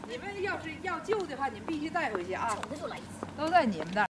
你们要是要救的话，你们必须带回去啊。 瞅着就来气。 都在你们那儿。